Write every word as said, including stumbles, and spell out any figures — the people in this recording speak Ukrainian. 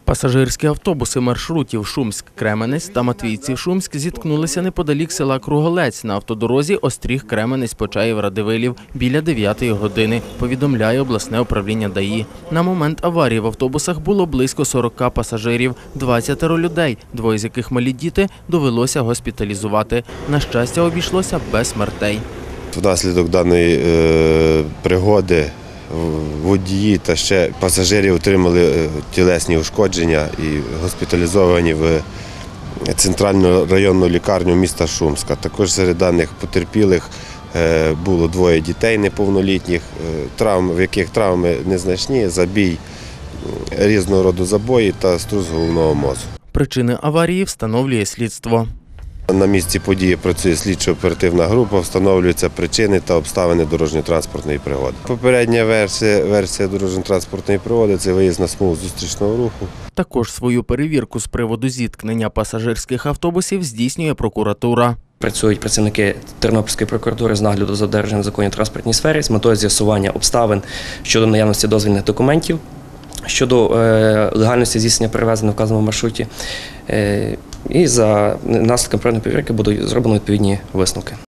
Пасажирські автобуси маршрутів Шумськ-Кременець та Матвійців-Шумськ зіткнулися неподалік села Круголець на автодорозі Остріг-Кременець-Почаїв-Радивилів біля дев'ятої години, повідомляє обласне управління ДАІ. На момент аварії в автобусах було близько сорока пасажирів, двадцятеро людей, двоє з яких малі діти, довелося госпіталізувати. На щастя, обійшлося без смертей. Внаслідок даної е, пригоди водії та ще пасажири отримали тілесні ушкодження і госпіталізовані в центральну районну лікарню міста Шумська. Також серед даних потерпілих було двоє дітей неповнолітніх, травм, в яких травми незначні, забій різного роду забої та струс головного мозку. Причини аварії встановлює слідство. На місці події працює слідчо-оперативна група, встановлюються причини та обставини дорожньо-транспортної пригоди. Попередня версія, версія дорожньо-транспортної пригоди – це виїзд на смугу зустрічного руху. Також свою перевірку з приводу зіткнення пасажирських автобусів здійснює прокуратура. Працюють працівники Тернопільської прокуратури з нагляду за додержанням законів у транспортній сфері з метою з'ясування обставин щодо наявності дозвільних документів, щодо легальності здійснення перевезень на вказаному маршруті. І за наслідком певної перевірки будуть зроблені відповідні висновки.